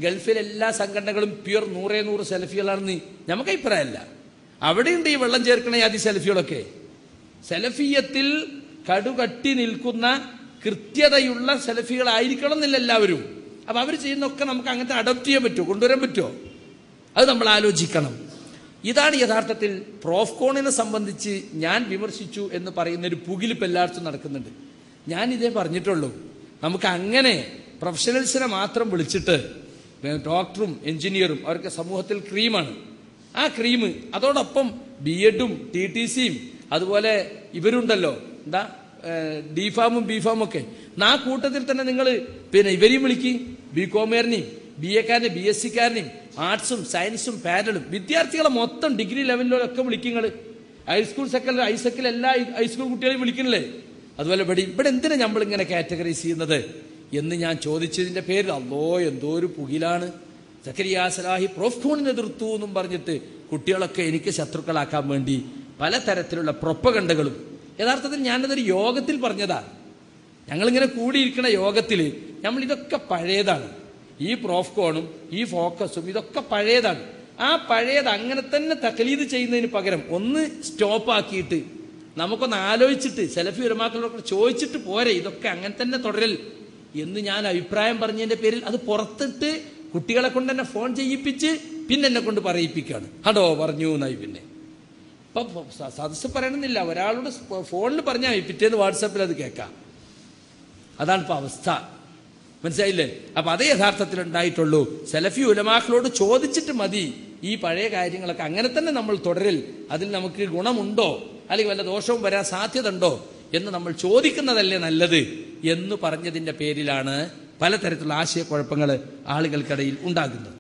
ഗൾഫിലെ എല്ലാ സംഘടനകളും പ്യൂർ 100% സെലഫികളാണെന്ന് നമുക്ക് അഭിപ്രായമല്ല. അവിടെയുണ്ട് ഈ വെള്ളം ചേർക്കണ ആദ്യ സെലഫികളൊക്കെ. സെലഫിയത്തിൽ കടുകട്ടി നിൽക്കുന്ന കൃത്യതയുള്ള സെലഫികളായിരിക്കണം എന്നില്ല എല്ലാവരും. അപ്പൊ അവർ ചെയ്യുന്നൊക്കെ നമുക്ക് അങ്ങനത്തെ അഡോപ്റ്റ് ചെയ്യാൻ പറ്റുമോ, കൊണ്ടുവരാൻ പറ്റുമോ? അത് നമ്മൾ ആലോചിക്കണം. ഇതാണ് യഥാർത്ഥത്തിൽ പ്രോഫ്കോണിനെ സംബന്ധിച്ച് ഞാൻ വിമർശിച്ചു എന്ന് പറയുന്നൊരു പുകിലിപ്പ് എല്ലായിടത്തും നടക്കുന്നുണ്ട്. ഞാൻ ഇതേ പറഞ്ഞിട്ടുള്ളൂ. നമുക്ക് അങ്ങനെ പ്രൊഫഷണൽസിനെ മാത്രം വിളിച്ചിട്ട് ഡോക്ടറും എഞ്ചിനീയറും അവർക്ക് സമൂഹത്തിൽ ക്രീമാണ്. ആ ക്രീം അതോടൊപ്പം BEdും TTCയും അതുപോലെ ഇവരുണ്ടല്ലോ, എന്താ D.Pharm B.Pharm ഒക്കെ. ആ കൂട്ടത്തിൽ തന്നെ നിങ്ങൾ ഇവരെയും വിളിക്കും, BComകാരനെയും BA-കാരനെയും BSc-കാരനെയും ആർട്സും സയൻസും പാരലും വിദ്യാർത്ഥികളെ മൊത്തം ഡിഗ്രി ലെവലിലൊക്കെ വിളിക്കുക. ഹൈസ്കൂൾ സെക്കൻഡറി ഹൈസെക്കിൽ എല്ലാ ഹൈസ്കൂൾ കുട്ടികളെയും വിളിക്കണില്ലേ? അതുപോലെ ഇവിടെ എന്തിനാ നമ്മളിങ്ങനെ കാറ്റഗറൈസ് ചെയ്യുന്നത് എന്ന് ഞാൻ ചോദിച്ചതിന്റെ പേരിൽ അല്ലോ എന്തോ ഒരു പുകിലാണ്. സക്കരിയ സലാഹി പ്രോഫ്കോണിനെ എതിർത്തു എന്നും പറഞ്ഞിട്ട് കുട്ടികളൊക്കെ എനിക്ക് ശത്രുക്കളാക്കാൻ വേണ്ടി പലതരത്തിലുള്ള പ്രൊപ്പഗണ്ടകളും. യഥാർത്ഥത്തിൽ ഞാനതൊരു യോഗത്തിൽ പറഞ്ഞതാ. ഞങ്ങളിങ്ങനെ കൂടിയിരിക്കുന്ന യോഗത്തിൽ നമ്മൾ ഇതൊക്കെ പഴയതാണ്. ഈ പ്രോഫ്കോണും ഈ ഫോക്കസും ഇതൊക്കെ പഴയതാണ്. ആ പഴയത് അങ്ങനെ തന്നെ തഖലീദ് ചെയ്യുന്നതിന് പകരം ഒന്ന് സ്റ്റോപ്പാക്കിയിട്ട് നമുക്കൊന്ന് ആലോചിച്ചിട്ട് സെലഫി ഉലമാക്കളോട് ചോദിച്ചിട്ട് പോരെ ഇതൊക്കെ അങ്ങനെ തന്നെ തുടരൽ എന്ന് ഞാൻ അഭിപ്രായം പറഞ്ഞതിന്റെ പേരിൽ അത് പുറത്തിട്ട് കുട്ടികളെ കൊണ്ട് തന്നെ ഫോൺ ചെയ്യിപ്പിച്ച് പിന്നെ എന്നെ കൊണ്ട് പറയിപ്പിക്കുകയാണ്. ഹടോ പറഞ്ഞു എന്നായി. പിന്നെ ഇപ്പൊ സദസ്സ് പറയണമെന്നില്ല, ഒരാളോട് ഫോണിൽ പറഞ്ഞാൽ പിറ്റേന്ന് വാട്സാപ്പിൽ അത് കേൾക്കാം. അതാണ് ഇപ്പൊ അവസ്ഥ. മനസ്സിലായില്ലേ? അപ്പൊ അതേ യഥാർത്ഥത്തിൽ ഉണ്ടായിട്ടുള്ളൂ. സെലഫി ഉലമാക്കളോട് ചോദിച്ചിട്ട് മതി ഈ പഴയ കാര്യങ്ങളൊക്കെ അങ്ങനെ തന്നെ നമ്മൾ തുടരൽ. അതിൽ നമുക്ക് ഗുണമുണ്ടോ അല്ലെങ്കിൽ വല്ല ദോഷവും വരാൻ സാധ്യത ഉണ്ടോ എന്ന് നമ്മൾ ചോദിക്കുന്നതല്ലേ നല്ലത് എന്ന് പറഞ്ഞതിന്റെ പേരിലാണ് പലതരത്തിലുള്ള ആശയക്കുഴപ്പങ്ങൾ ആളുകൾക്കിടയിൽ ഉണ്ടാകുന്നത്.